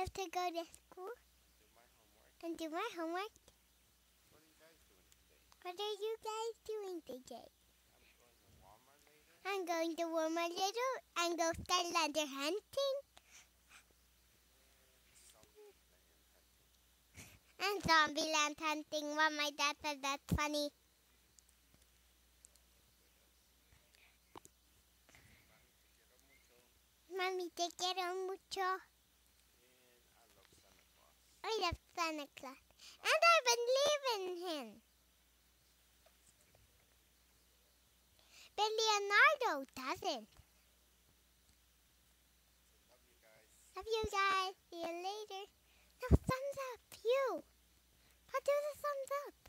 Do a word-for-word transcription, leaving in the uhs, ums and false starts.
have to go to school and do my homework. What are you guys doing today? I'm going to Walmart later and go Skylander hunting. And Zombieland hunting. Well, my dad said that's funny. Mami, te quiero mucho. I love Santa Claus. And I believe in him. But Leonardo doesn't. Love you guys. See you later. No, thumbs up. You. I'll do the thumbs up.